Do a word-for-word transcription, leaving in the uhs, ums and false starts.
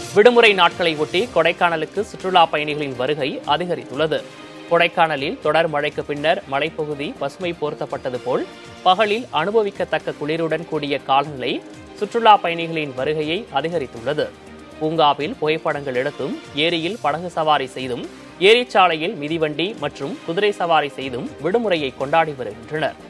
விடுமுறை நாட்களை ஒட்டி கொடைக்கானலுக்கு சுற்றுலா பயணிகளின் வருகை அதிகரித்துள்ளது. கொடைக்கானலில் தொடர் மழைக்கு பின்னர் மலைப்பகுதி பசுமை போர்த்தப்பட்டது போல் பகலில் அனுபவிக்கத்தக்க குளிருடன் கூடிய காலநிலை சுற்றுலா பயணிகளின் வருகையை அதிகரித்துள்ளது. பூங்காவில் புகைப்படங்கள் எடுத்தும், ஏரியில் படகு சவாரி செய்தும், ஏரிச்சாலையில் மிதிவண்டி மற்றும் குதிரை சவாரி செய்தும் விடுமுறையை கொண்டாடி வருகின்றனர்.